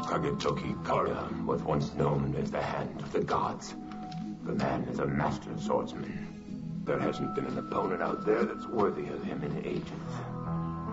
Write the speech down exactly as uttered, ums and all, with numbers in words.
Kagetoki Kara was once known as the Hand of the Gods. The man is a master swordsman. There hasn't been an opponent out there that's worthy of him in ages.